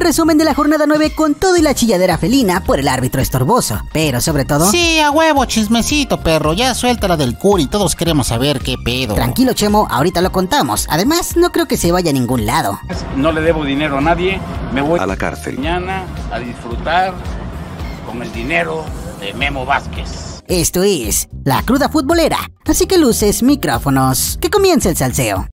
el resumen de la jornada 9 con todo y la chilladera felina por el árbitro estorboso, pero sobre todo... Sí, a huevo, chismecito, perro, ya suéltala del curi, todos queremos saber qué pedo. Tranquilo, Chemo, ahorita lo contamos. Además, no creo que se vaya a ningún lado. No le debo dinero a nadie, me voy a la cárcel mañana a disfrutar con el dinero de Memo Vázquez. Esto es La Cruda Futbolera, así que luces, micrófonos, que comience el salseo.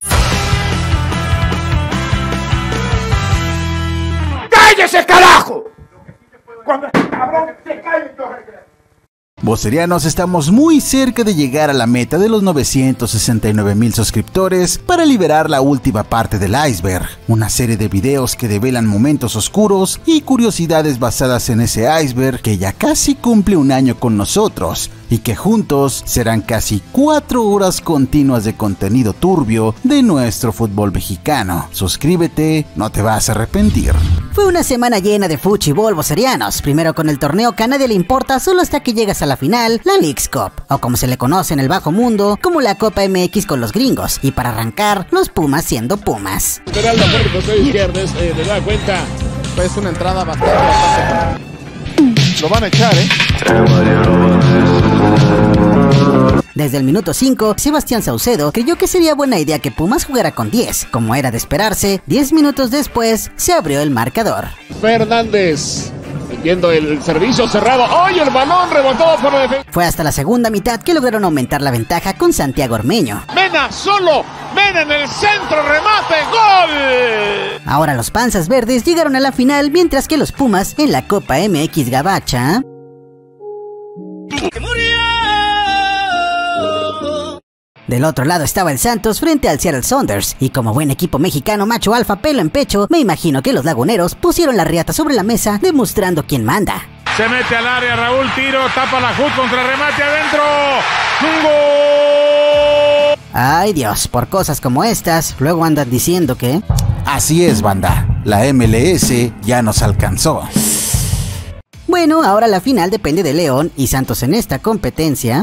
¡Cállese, carajo! Cuando este cabrón se calle, Vocerianos, estamos muy cerca de llegar a la meta de los 969,000 suscriptores para liberar la última parte del iceberg, una serie de videos que develan momentos oscuros y curiosidades basadas en ese iceberg que ya casi cumple un año con nosotros y que juntos serán casi 4 horas continuas de contenido turbio de nuestro fútbol mexicano. Suscríbete, no te vas a arrepentir. Fue una semana llena de fuchibol, vocerianos, primero con el torneo que a nadie le importa solo hasta que llegas a la final, la Leagues Cup, o como se le conoce en el bajo mundo, como la Copa MX con los gringos, y para arrancar, los Pumas siendo Pumas. Pero José Izquierdes, te da cuenta, es una entrada bastante. Lo van a echar, Desde el minuto 5, Sebastián Saucedo creyó que sería buena idea que Pumas jugara con 10. Como era de esperarse, 10 minutos después se abrió el marcador. Fernández, viendo el servicio cerrado. ¡Ay, el balón rebotó por la defensa! Fue hasta la segunda mitad que lograron aumentar la ventaja con Santiago Ormeño. Mena solo, Mena en el centro, remate, ¡gol! Ahora los Panzas Verdes llegaron a la final, mientras que los Pumas en la Copa MX Gabacha... Del otro lado estaba el Santos frente al Seattle Sounders, y como buen equipo mexicano macho alfa pelo en pecho, me imagino que los laguneros pusieron la riata sobre la mesa demostrando quién manda. Se mete al área, Raúl, tiro, tapa la HUD contra remate adentro. ¡Un gol! Ay Dios, por cosas como estas, luego andan diciendo que... Así es, banda, la MLS ya nos alcanzó. Bueno, ahora la final depende de León y Santos en esta competencia...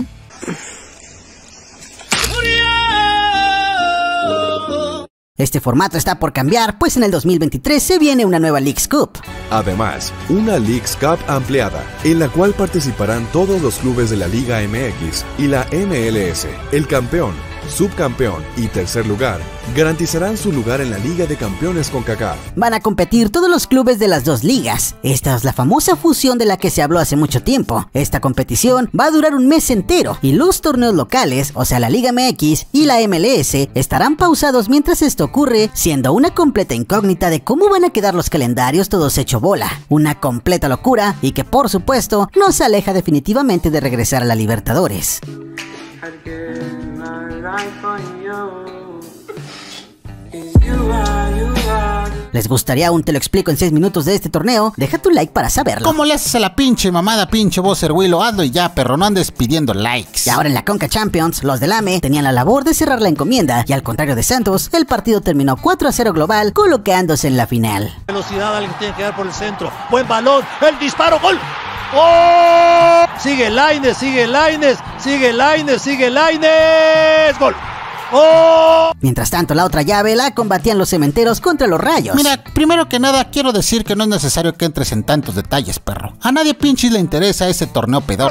Este formato está por cambiar, pues en el 2023 se viene una nueva Leagues Cup. Además, una Leagues Cup ampliada, en la cual participarán todos los clubes de la Liga MX y la MLS. El campeón, subcampeón y tercer lugar garantizarán su lugar en la Liga de Campeones CONCACAF. Van a competir todos los clubes de las dos ligas. Esta es la famosa fusión de la que se habló hace mucho tiempo. Esta competición va a durar un mes entero y los torneos locales, o sea la Liga MX y la MLS, estarán pausados mientras esto ocurre, siendo una completa incógnita de cómo van a quedar los calendarios todos hecho bola. Una completa locura y que por supuesto nos aleja definitivamente de regresar a la Libertadores. ¿Les gustaría un te lo explico en 6 minutos de este torneo? Deja tu like para saberlo. ¿Cómo le haces a la pinche mamada, pinche Bosser Willow? Hazlo y ya, perro, no andes pidiendo likes. Y ahora en la Conca Champions, los del AME tenían la labor de cerrar la encomienda, y al contrario de Santos, el partido terminó 4-0 global, colocándose en la final. Velocidad, alguien tiene que dar por el centro. Buen balón, el disparo, gol. ¡Oh! Sigue Lainez, sigue Lainez, sigue Lainez, sigue Lainez, gol. ¡Oh! Mientras tanto, la otra llave la combatían los cementeros contra los Rayos. Mira, primero que nada quiero decir que no es necesario que entres en tantos detalles, perro. A nadie pinches le interesa ese torneo pedor.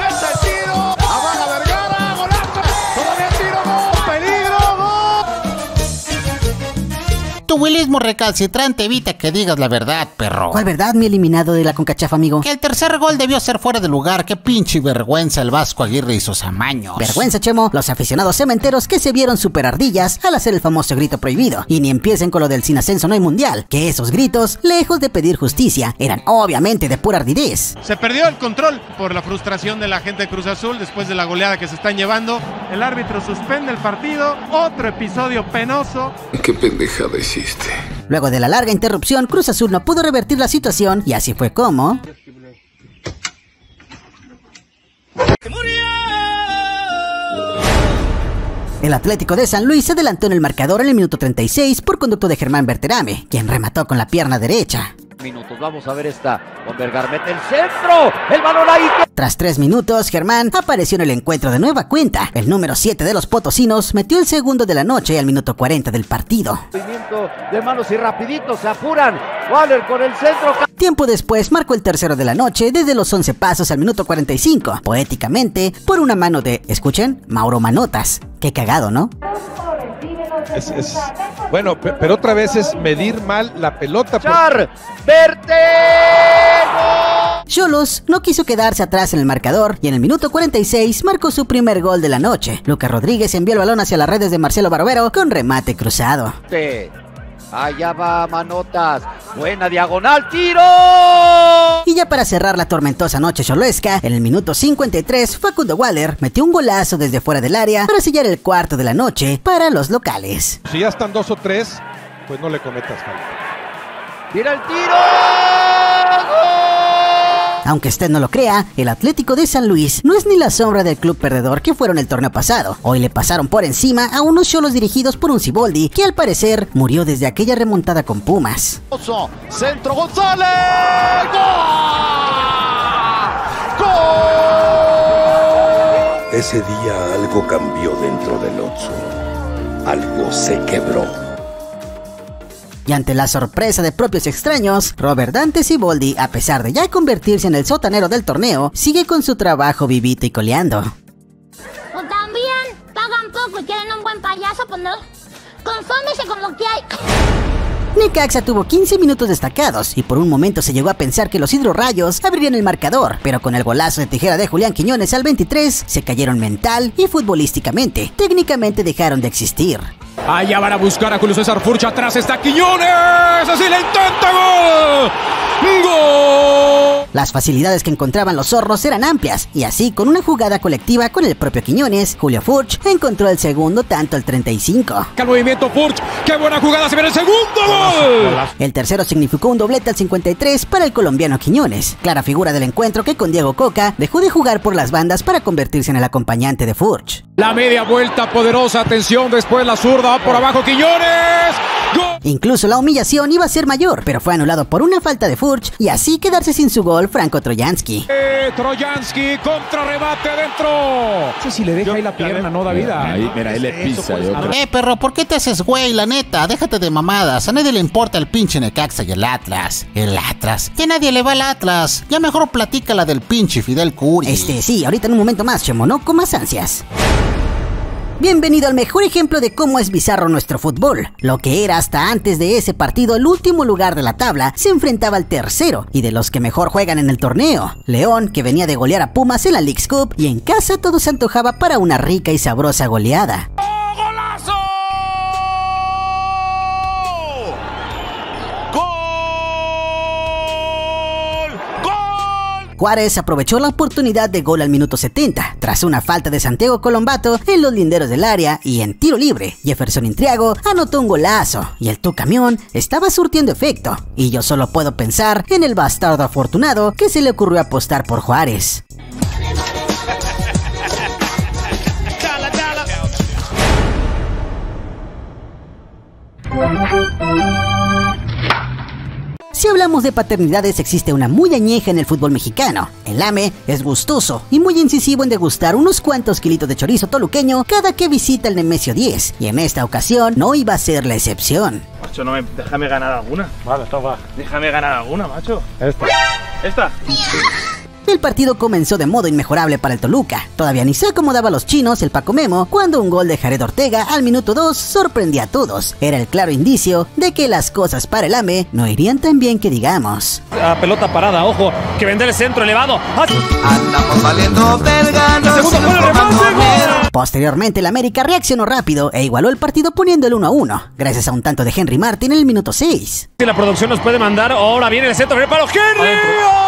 Tu willismo recalcitrante evita que digas la verdad, perro. ¿Cuál verdad, mi eliminado de la CONCACHAF, amigo? Que el tercer gol debió ser fuera de lugar. Qué pinche vergüenza el Vasco Aguirre y sus amaños. Vergüenza, Chemo, los aficionados cementeros que se vieron super ardillas al hacer el famoso grito prohibido. Y ni empiecen con lo del sin ascenso no hay mundial, que esos gritos, lejos de pedir justicia, eran obviamente de pura ardidez. Se perdió el control por la frustración de la gente de Cruz Azul después de la goleada que se están llevando. El árbitro suspende el partido. Otro episodio penoso. Qué pendejada hiciste. Luego de la larga interrupción, Cruz Azul no pudo revertir la situación y así fue como... El Atlético de San Luis se adelantó en el marcador en el minuto 36 por conducto de Germán Berterame, quien remató con la pierna derecha. minutos. Vamos a ver esta. Con Vergara mete el centro. El balón ahí. Tras 3 minutos, Germán apareció en el encuentro de nueva cuenta. El número 7 de los potosinos metió el segundo de la noche al minuto 40 del partido. Movimiento de manos y rapidito se apuran. Waller con el centro. Tiempo después marcó el tercero de la noche desde los 11 pasos al minuto 45, poéticamente por una mano de, escuchen, Mauro Manotas. Qué cagado, ¿no? Bueno, pero otra vez es medir mal la pelota. ¡Vertego! Xolos no quiso quedarse atrás en el marcador y en el minuto 46 marcó su primer gol de la noche. Lucas Rodríguez envió el balón hacia las redes de Marcelo Barbero con remate cruzado. Allá va Manotas, buena diagonal, tiro. Y ya para cerrar la tormentosa noche xolesca, en el minuto 53, Facundo Waller metió un golazo desde fuera del área para sellar el cuarto de la noche para los locales. Si ya están 2 o 3, pues no le cometas falta. ¡Tira el tiro! ¡Gol! Aunque usted no lo crea, el Atlético de San Luis no es ni la sombra del club perdedor que fueron el torneo pasado. Hoy le pasaron por encima a unos Xolos dirigidos por un Siboldi que al parecer murió desde aquella remontada con Pumas. Centro González. ¡Gol! Ese día algo cambió dentro del Otso. Algo se quebró. Y ante la sorpresa de propios extraños, Robert Dante Siboldi, a pesar de ya convertirse en el sotanero del torneo, sigue con su trabajo vivito y coleando. O también pagan poco y quieren un buen payaso, pues no, confórmese con lo que hay. Necaxa tuvo 15 minutos destacados y por un momento se llegó a pensar que los hidrorrayos abrirían el marcador, pero con el golazo de tijera de Julián Quiñones al 23 se cayeron mental y futbolísticamente. Técnicamente dejaron de existir. Allá van a buscar a Julio César Furch, atrás está Quiñones, así le intenta, ¡gol! ¡Gol! Las facilidades que encontraban los zorros eran amplias y así con una jugada colectiva con el propio Quiñones, Julio Furch encontró el segundo tanto al 35. ¡Qué movimiento Furch! ¡Qué buena jugada! ¡Se viene el segundo gol! El tercero significó un doblete al 53 para el colombiano Quiñones, clara figura del encuentro que con Diego Coca dejó de jugar por las bandas para convertirse en el acompañante de Furch. La media vuelta poderosa, atención, después la zurda, por abajo Quiñones. ¡Gol! Incluso la humillación iba a ser mayor, pero fue anulado por una falta de Furch y así quedarse sin su gol Franco Trojansky. Trojansky, contrarrebate dentro. No sé si le deja ahí la pierna, ¿no, David? Ahí, mira, él le pisa. Perro, ¿por qué te haces güey, la neta? Déjate de mamadas. A nadie le importa el pinche Necaxa y el Atlas. El Atlas. Que a nadie le va al Atlas. Ya mejor platica la del pinche Fidel Curi. Sí, ahorita en un momento más, Chemo, no comas ansias. Bienvenido al mejor ejemplo de cómo es bizarro nuestro fútbol. Lo que era hasta antes de ese partido el último lugar de la tabla se enfrentaba al tercero y de los que mejor juegan en el torneo. León, que venía de golear a Pumas en la Leagues Cup, y en casa todo se antojaba para una rica y sabrosa goleada. ¡Golazo! Juárez aprovechó la oportunidad de gol al minuto 70, tras una falta de Santiago Colombato en los linderos del área y en tiro libre. Jefferson Intriago anotó un golazo y el Tu Camión estaba surtiendo efecto. Y yo solo puedo pensar en el bastardo afortunado que se le ocurrió apostar por Juárez. Si hablamos de paternidades, existe una muy añeja en el fútbol mexicano. El AME es gustoso y muy incisivo en degustar unos cuantos kilitos de chorizo toluqueño cada que visita el Nemesio 10, y en esta ocasión no iba a ser la excepción. Macho, déjame ganar alguna. Vale, toma. Déjame ganar alguna, macho. Esta. El partido comenzó de modo inmejorable para el Toluca. Todavía ni se acomodaba a los chinos el Paco Memo cuando un gol de Jared Ortega al minuto 2 sorprendía a todos. Era el claro indicio de que las cosas para el AME no irían tan bien que digamos. La pelota parada, ojo, que vende el centro elevado. Andamos valiendo verga, Posteriormente el América reaccionó rápido e igualó el partido poniendo el 1-1, gracias a un tanto de Henry Martin en el minuto 6. Si la producción nos puede mandar, ahora viene el centro, viene para los Henry.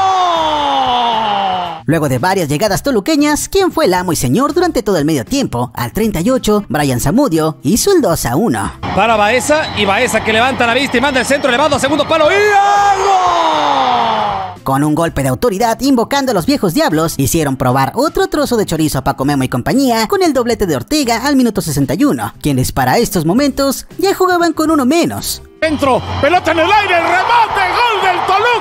Luego de varias llegadas toluqueñas, ¿quién fue el amo y señor durante todo el medio tiempo? Al 38, Brian Zamudio hizo el 2-1. Para Baeza, y Baeza que levanta la vista y manda el centro elevado a segundo palo y ¡gol! Con un golpe de autoridad invocando a los viejos diablos, hicieron probar otro trozo de chorizo a Paco Memo y compañía con el doblete de Ortega al minuto 61, quienes para estos momentos ya jugaban con uno menos. Dentro, pelota en el aire, el remate, gol del Toluca.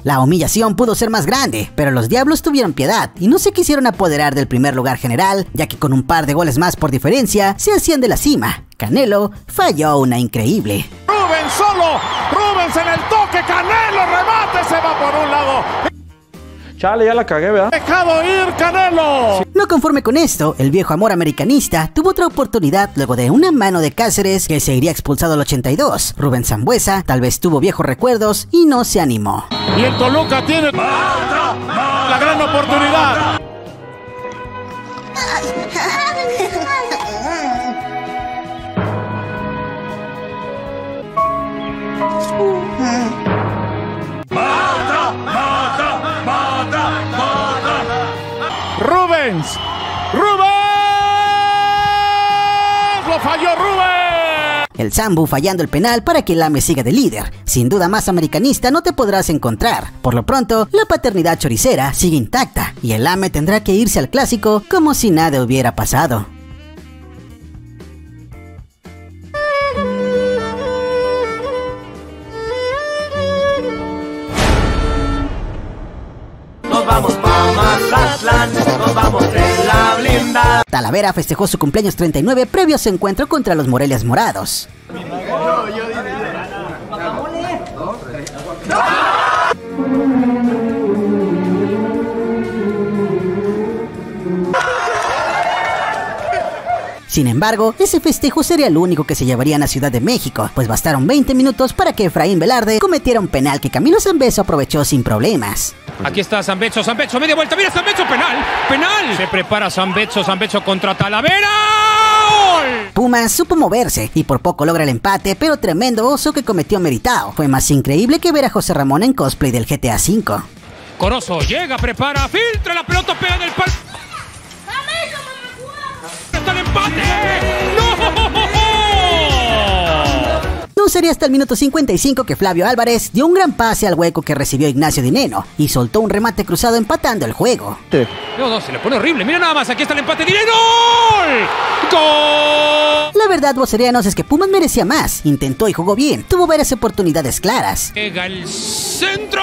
La humillación pudo ser más grande, pero los Diablos tuvieron piedad y no se quisieron apoderar del primer lugar general, ya que con un par de goles más por diferencia se hacían de la cima. Canelo falló una increíble. Rubens solo, Rubens en el toque, Canelo remate, se va por un lado. Chale, ya la cagué, ¿verdad? ¡Dejado ir, Canelo! No conforme con esto, el viejo amor americanista tuvo otra oportunidad luego de una mano de Cáceres que se iría expulsado al 82. Rubén Sambuesa tal vez tuvo viejos recuerdos y no se animó. Y el Toluca tiene la gran oportunidad. Rubens, lo falló Rubens. El Sambu fallando el penal para que el AME siga de líder. Sin duda más americanista no te podrás encontrar. Por lo pronto, la paternidad choricera sigue intacta y el AME tendrá que irse al clásico como si nada hubiera pasado. Nos vamos pa' Mazatlán, nos vamos en la blindada. Talavera festejó su cumpleaños 39 previo a su encuentro contra los Morelias Morados. Sin embargo, ese festejo sería el único que se llevarían a Ciudad de México, pues bastaron 20 minutos para que Efraín Velarde cometiera un penal que Camilo Zambeso aprovechó sin problemas. Aquí está Zambeso, media vuelta, mira Zambeso, penal. Se prepara Zambeso contra Talavera. ¡Gol! Pumas supo moverse y por poco logra el empate, pero tremendo oso que cometió Meritao. Fue más increíble que ver a José Ramón en cosplay del GTA V. Corozo llega, prepara, filtra la pelota, pega en el palo. ¡Está el empate! ¡No! No sería hasta el minuto 55 que Flavio Álvarez dio un gran pase al hueco que recibió Ignacio Dineno y soltó un remate cruzado empatando el juego. No, se le pone horrible. Mira nada más, aquí está el empate. ¡Dineno! ¡Gol! La verdad, vocerianos, es que Pumas merecía más. Intentó y jugó bien. Tuvo varias oportunidades claras. Llega el centro,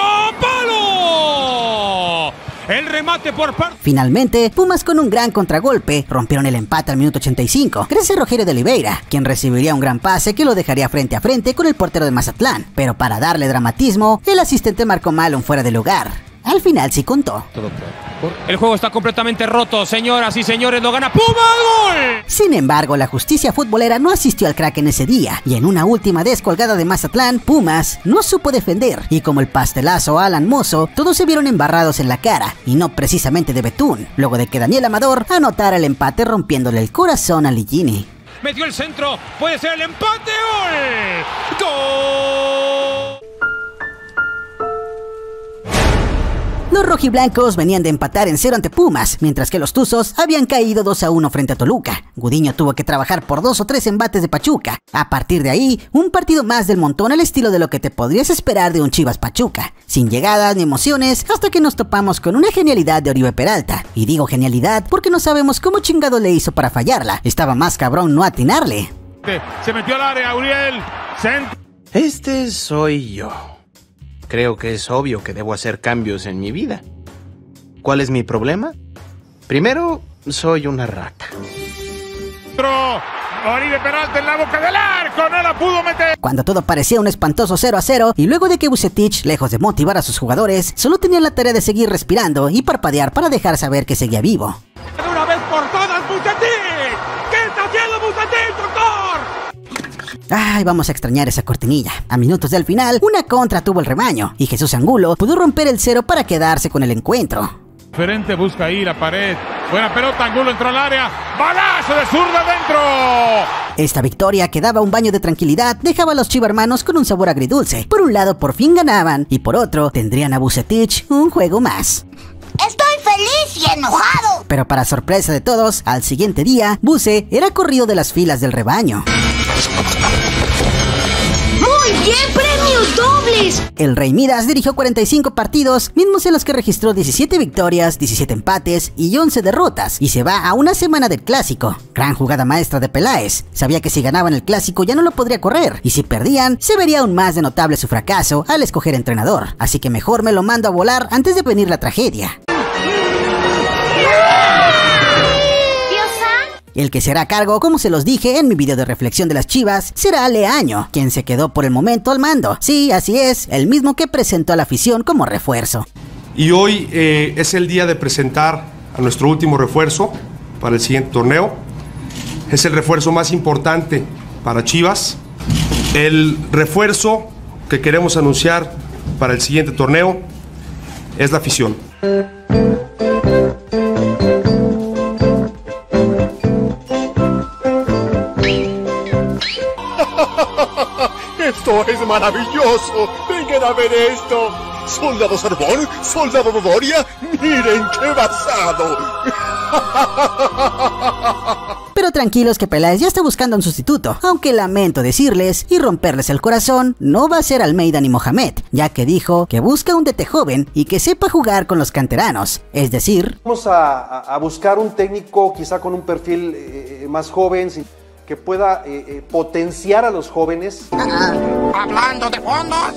¡palo! El remate por parte. Finalmente, Pumas con un gran contragolpe rompieron el empate al minuto 85, gracias a Rogelio de Oliveira, quien recibiría un gran pase que lo dejaría frente a frente con el portero de Mazatlán. Pero para darle dramatismo, el asistente marcó mal un fuera de lugar. Al final sí contó. El juego está completamente roto, señoras y señores, lo gana Pumas, ¡gol! Sin embargo, la justicia futbolera no asistió al crack en ese día, y en una última descolgada de Mazatlán, Pumas no supo defender, y como el pastelazo a Alan Mozo, todos se vieron embarrados en la cara, y no precisamente de betún, luego de que Daniel Amador anotara el empate rompiéndole el corazón a Ligini. Metió el centro, puede ser el empate, ¡gol! ¡Gol! Los rojiblancos venían de empatar en 0 ante Pumas, mientras que los tuzos habían caído 2-1 frente a Toluca. Gudiño tuvo que trabajar por 2 o 3 embates de Pachuca. A partir de ahí, un partido más del montón al estilo de lo que te podrías esperar de un Chivas Pachuca, sin llegadas ni emociones, hasta que nos topamos con una genialidad de Oribe Peralta. Y digo genialidad porque no sabemos cómo chingado le hizo para fallarla. Estaba más cabrón no atinarle. Se metió al área, Uriel. Este soy yo. Creo que es obvio que debo hacer cambios en mi vida. ¿Cuál es mi problema? Primero, soy una rata. Oribe Peralta en la boca del arco, no la pudo meter. Cuando todo parecía un espantoso 0-0 y luego de que Vucetich, lejos de motivar a sus jugadores, solo tenía la tarea de seguir respirando y parpadear para dejar saber que seguía vivo. De una vez por todas, Vucetich. ¿Qué está haciendo Vucetich, doctor? Ay, vamos a extrañar esa cortinilla. A minutos del final, una contra tuvo el rebaño y Jesús Angulo pudo romper el 0 para quedarse con el encuentro. Diferente busca ahí la pared. Buena pelota, Angulo entró al área. ¡Balazo de zurda dentro! Esta victoria, que daba un baño de tranquilidad, dejaba a los chivermanos con un sabor agridulce. Por un lado, por fin ganaban, y por otro, tendrían a Vucetich un juego más. Estoy feliz y enojado. Pero para sorpresa de todos, al siguiente día, Buce era corrido de las filas del rebaño. ¡Muy bien, premio doble! please. El Rey Midas dirigió 45 partidos, mismos en los que registró 17 victorias, 17 empates y 11 derrotas, y se va a una semana del Clásico. Gran jugada maestra de Peláez. Sabía que si ganaban el Clásico ya no lo podría correr, y si perdían, se vería aún más de notable su fracaso al escoger entrenador. Así que mejor me lo mando a volar antes de venir la tragedia. El que será a cargo, como se los dije en mi video de reflexión de las Chivas, será Leaño, quien se quedó por el momento al mando. Sí, así es, el mismo que presentó a la afición como refuerzo. Y hoy es el día de presentar a nuestro último refuerzo para el siguiente torneo. Es el refuerzo más importante para Chivas. El refuerzo que queremos anunciar para el siguiente torneo es la afición. ¡Esto es maravilloso! ¡Vengan a ver esto! ¡Soldado Sarbón! ¡Soldado Dodoria! ¡Miren qué basado! Pero tranquilos que Peláez ya está buscando un sustituto, aunque lamento decirles y romperles el corazón, no va a ser Almeida ni Mohamed, ya que dijo que busca un DT joven y que sepa jugar con los canteranos, es decir... Vamos a buscar un técnico quizá con un perfil más joven, que pueda potenciar a los jóvenes. Hablando de fondos,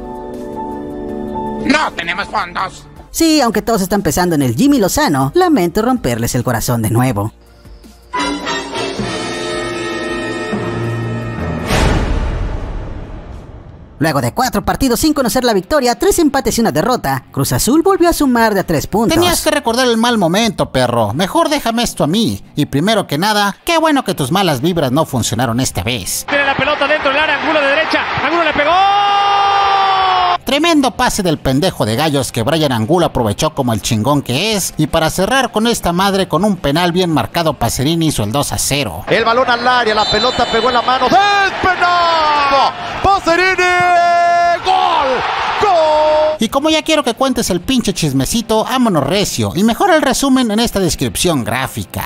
no tenemos fondos. Sí, aunque todos están pensando en el Jimmy Lozano, lamento romperles el corazón de nuevo. Luego de 4 partidos sin conocer la victoria, 3 empates y una derrota, Cruz Azul volvió a sumar de a 3 puntos. Tenías que recordar el mal momento, perro. Mejor déjame esto a mí. Y primero que nada, qué bueno que tus malas vibras no funcionaron esta vez. Tiene la pelota dentro del área, Angulo de derecha. Angulo le pegó. Tremendo pase del pendejo de Gallos que Brian Angulo aprovechó como el chingón que es. Y para cerrar con esta madre con un penal bien marcado, Pacerini hizo el 2-0. El balón al área, la pelota pegó en la mano. ¡Es penal! ¡Pacerini! ¡Gol! ¡Gol! Y como ya quiero que cuentes el pinche chismecito, vámonos recio. Y mejora el resumen en esta descripción gráfica.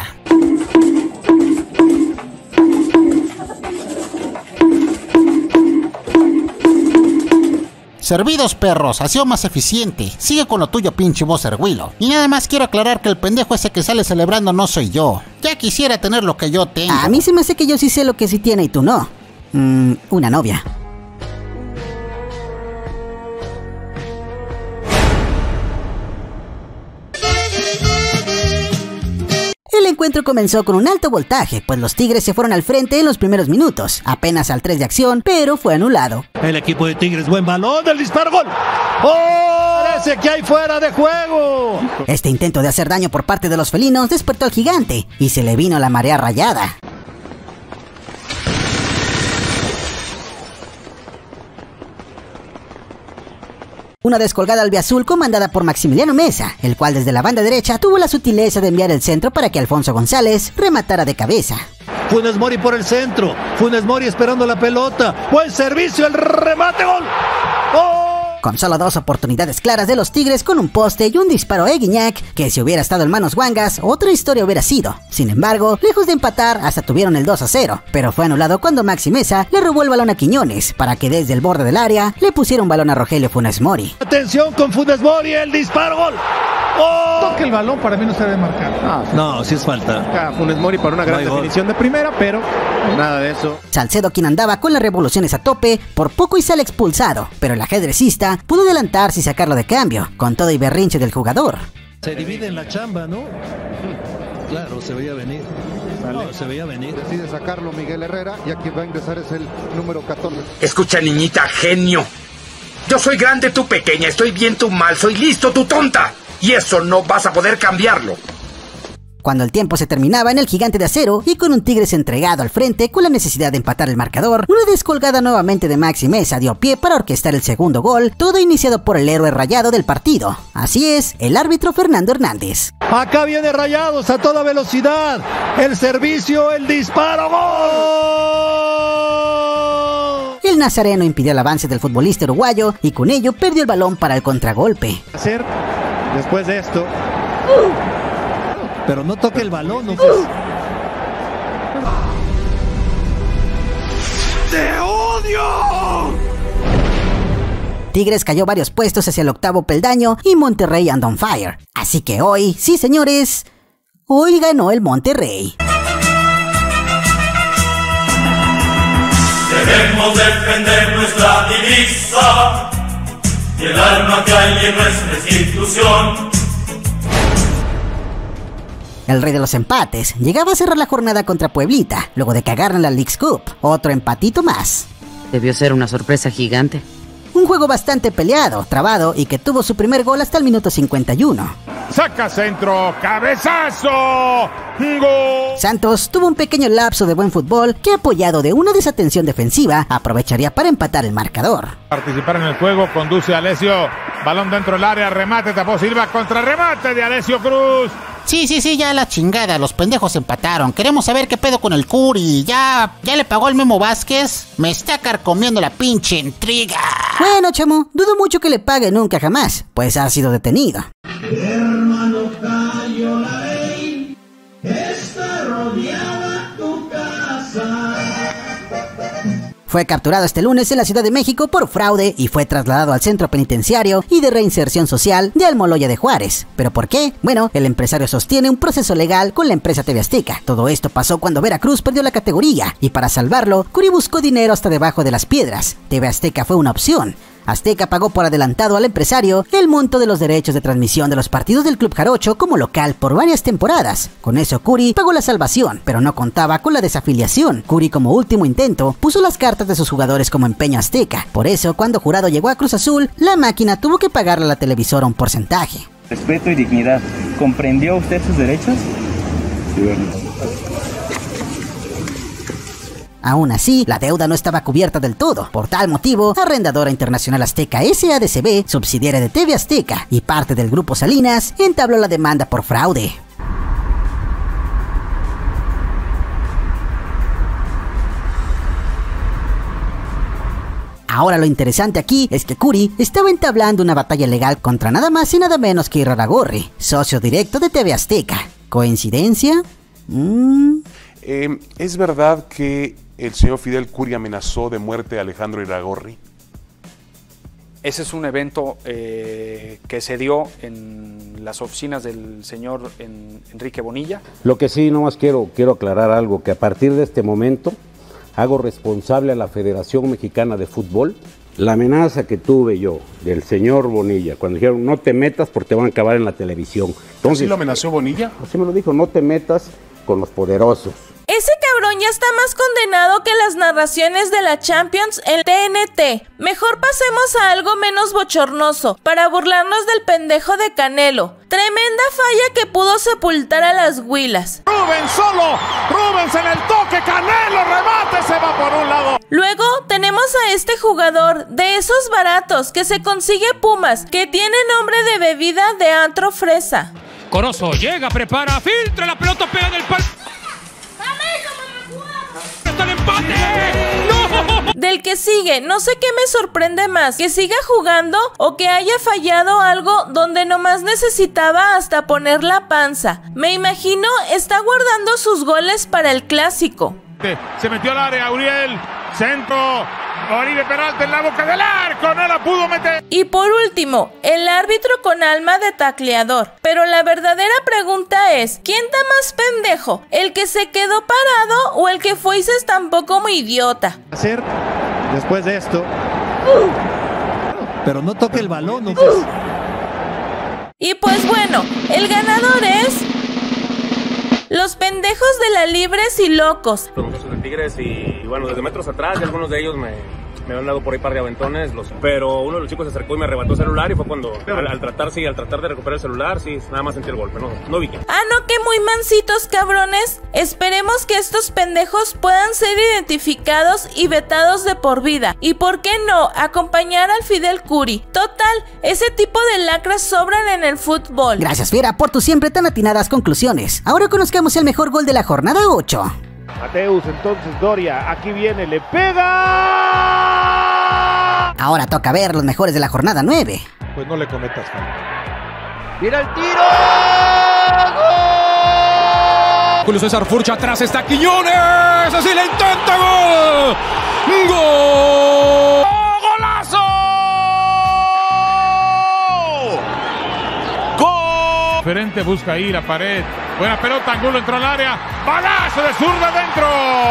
Servidos, perros, ha sido más eficiente. Sigue con lo tuyo, pinche voz erguilo. Y nada más quiero aclarar que el pendejo ese que sale celebrando no soy yo. Ya quisiera tener lo que yo tengo. A mí se me hace que yo sí sé lo que sí tiene y tú no. Una novia. El encuentro comenzó con un alto voltaje, pues los Tigres se fueron al frente en los primeros minutos, apenas al 3 de acción, pero fue anulado. El equipo de Tigres, buen balón, del disparo, gol. ¡Oh! Parece que hay fuera de juego. Este intento de hacer daño por parte de los felinos despertó al gigante y se le vino la marea rayada. Una descolgada albiazul comandada por Maximiliano Mesa, el cual desde la banda derecha tuvo la sutileza de enviar el centro para que Alfonso González rematara de cabeza. Funes Mori por el centro, Funes Mori esperando la pelota, buen servicio, el remate, gol. ¡Oh! Con solo 2 oportunidades claras de los Tigres con un poste y un disparo a Guiñac, que si hubiera estado en manos guangas, otra historia hubiera sido. Sin embargo, lejos de empatar, hasta tuvieron el 2-0, pero fue anulado cuando Maxi Mesa le robó el balón a Quiñones, para que desde el borde del área le pusiera un balón a Rogelio Funes Mori. Atención con Funes Mori, el disparo, gol. ¡Oh! Toque el balón, para mí no se debe marcar. No, sí es falta. Funes Mori para una gran definición de primera, pero nada de eso. Salcedo, quien andaba con las revoluciones a tope, por poco y sale expulsado, pero el ajedrecista pudo adelantarse y sacarlo de cambio, con todo y berrinche del jugador. Se divide en la chamba, ¿no? Claro, se veía venir. No, se veía venir. Decide sacarlo Miguel Herrera y aquí va a ingresar es el número 14. Escucha, niñita, genio. Yo soy grande, tú pequeña, estoy bien, tú mal, soy listo, tú tonta. Y eso no vas a poder cambiarlo. Cuando el tiempo se terminaba en el Gigante de Acero y con un Tigres entregado al frente con la necesidad de empatar el marcador, una descolgada nuevamente de Maxi Mesa dio pie para orquestar el segundo gol, todo iniciado por el héroe rayado del partido. Así es, el árbitro Fernando Hernández. Acá viene Rayados a toda velocidad, el servicio, el disparo, gol. El nazareno impidió el avance del futbolista uruguayo y con ello perdió el balón para el contragolpe. Después de esto... Pero no toque el balón, ¿no? ¡Te odio! Tigres cayó varios puestos hacia el octavo peldaño y Monterrey anda on fire. Así que hoy, sí señores, hoy ganó el Monterrey. Debemos defender nuestra divisa y el alma que hay en nuestra institución. El rey de los empates llegaba a cerrar la jornada contra Pueblita, luego de que agarran la Leagues Cup. Otro empatito más. Debió ser una sorpresa gigante. Un juego bastante peleado, trabado y que tuvo su primer gol hasta el minuto 51. Saca centro, cabezazo, gol. Santos tuvo un pequeño lapso de buen fútbol que, apoyado de una desatención defensiva, aprovecharía para empatar el marcador. Participar en el juego, conduce a Alessio, balón dentro del área, remate, tapó Silva, contrarremate de Alessio Cruz. Sí, ya la chingada, los pendejos empataron. Queremos saber qué pedo con el Curi. ¿Ya le pagó el Memo Vázquez? Me está carcomiendo la pinche intriga. Bueno, chamo, dudo mucho que le pague nunca jamás, pues ha sido detenido. Hermano, cayó la ley, está rodeada tu casa. Fue capturado este lunes en la Ciudad de México por fraude y fue trasladado al Centro Penitenciario y de Reinserción Social de Almoloya de Juárez. ¿Pero por qué? Bueno, el empresario sostiene un proceso legal con la empresa TV Azteca. Todo esto pasó cuando Veracruz perdió la categoría y para salvarlo, Curi buscó dinero hasta debajo de las piedras. TV Azteca fue una opción. Azteca pagó por adelantado al empresario el monto de los derechos de transmisión de los partidos del Club Jarocho como local por varias temporadas. Con eso Curi pagó la salvación, pero no contaba con la desafiliación. Curi, como último intento, puso las cartas de sus jugadores como empeño azteca. Por eso, cuando Jurado llegó a Cruz Azul, la máquina tuvo que pagarle a la televisora un porcentaje. Respeto y dignidad. ¿Comprendió usted sus derechos? Sí, bueno. Aún así, la deuda no estaba cubierta del todo. Por tal motivo, Arrendadora Internacional Azteca SADCB, subsidiaria de TV Azteca y parte del Grupo Salinas, entabló la demanda por fraude. Ahora lo interesante aquí es que Curi estaba entablando una batalla legal contra nada más y nada menos que Irarrágorri, socio directo de TV Azteca. ¿Coincidencia? ¿Es verdad que el señor Fidel Curi amenazó de muerte a Alejandro Irarrágorri? Ese es un evento que se dio en las oficinas del señor Enrique Bonilla. Lo que sí, nomás quiero aclarar algo, que a partir de este momento hago responsable a la Federación Mexicana de Fútbol. La amenaza que tuve yo del señor Bonilla, cuando dijeron no te metas porque te van a acabar en la televisión. Entonces, ¿así lo amenazó Bonilla? Así me lo dijo, no te metas con los poderosos. Ese cabrón ya está más condenado que las narraciones de la Champions en TNT. Mejor pasemos a algo menos bochornoso, para burlarnos del pendejo de Canelo. Tremenda falla que pudo sepultar a las Huilas. Rubens solo, Rubens en el toque, Canelo, remate, se va por un lado. Luego tenemos a este jugador, de esos baratos, que se consigue Pumas, que tiene nombre de bebida de antro fresa. Corozo llega, prepara, filtra, la pelota pega en el palo. ¡Hasta el empate! ¡No! Del que sigue, no sé qué me sorprende más, que siga jugando o que haya fallado algo donde nomás necesitaba hasta poner la panza. Me imagino está guardando sus goles para el clásico. Se metió al área, Uriel, centro, Oribe Peralta en la boca del arco, no la pudo meter. Y por último, el árbitro con alma de tacleador. Pero la verdadera pregunta es, ¿quién está más pendejo? ¿El que se quedó parado o el que fue y se estampó como idiota? Hacer después de esto. Pero no toque el balón, no. Y pues bueno, el ganador es... los pendejos de la Libres y Locos. Los muchachos de Tigres y bueno, desde metros atrás y algunos de ellos me han dado por ahí par de aventones, pero uno de los chicos se acercó y me arrebató el celular y fue cuando al tratar de recuperar el celular, sí, nada más sentí el golpe, no vi quién. Ah, no, que muy mancitos, cabrones. Esperemos que estos pendejos puedan ser identificados y vetados de por vida. Y por qué no, acompañar al Fidel Curi. Total, ese tipo de lacras sobran en el fútbol. Gracias, Fiera, por tus siempre tan atinadas conclusiones. Ahora conozcamos el mejor gol de la jornada 8. Mateus, entonces Doria, aquí viene, le pega. Ahora toca ver los mejores de la jornada 9. Pues no le cometas falta. ¡Mira el tiro! ¡Gol! Julio César Furcha, atrás está Quiñones. Así le intenta, gol. ¡Gol! ¡Golazo! Diferente, busca ahí la pared. Buena pelota, Angulo entró al área. ¡Balazo de zurda dentro!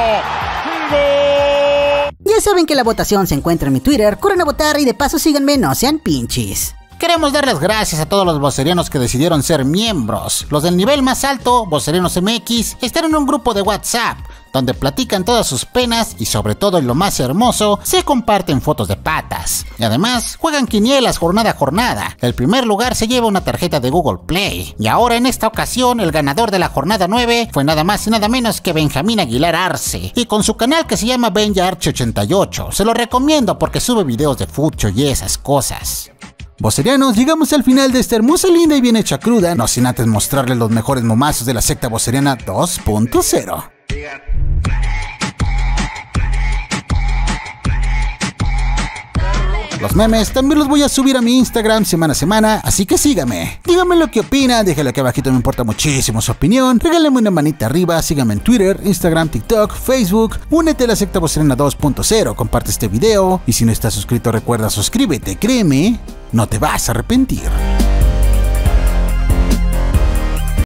¡Gol! Ya saben que la votación se encuentra en mi Twitter. Corran a votar y de paso síganme, no sean pinches. Queremos darles gracias a todos los vocerianos que decidieron ser miembros. Los del nivel más alto, Vocerianos MX, están en un grupo de WhatsApp, donde platican todas sus penas y sobre todo, y lo más hermoso, se comparten fotos de patas. Y además, juegan quinielas jornada a jornada. El primer lugar se lleva una tarjeta de Google Play. Y ahora en esta ocasión, el ganador de la jornada 9 fue nada más y nada menos que Benjamín Aguilar Arce. Y con su canal que se llama BenjaArche88. Se lo recomiendo porque sube videos de fucho y esas cosas. Vocerianos, llegamos al final de esta hermosa, linda y bien hecha cruda, no sin antes mostrarles los mejores momazos de la secta voceriana 2.0. Los memes también los voy a subir a mi Instagram semana a semana, así que síganme. Díganme lo que opinan, déjenlo aquí abajito, me importa muchísimo su opinión. Regálenme una manita arriba, síganme en Twitter, Instagram, TikTok, Facebook. Únete a la secta voceriana 2.0, comparte este video y si no estás suscrito recuerda suscríbete, créeme, no te vas a arrepentir.